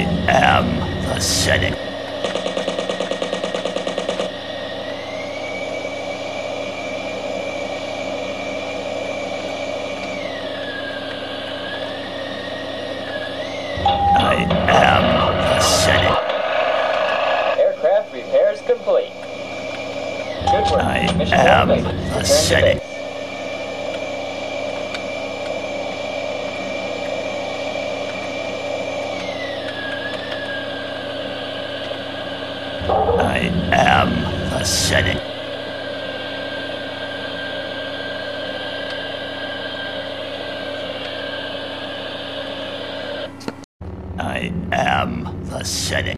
am the Senate. I am the Senate. Aircraft repairs complete. Good work. I Mission am completed. the Return to Senate. base. I am the Senate. I am the Senate.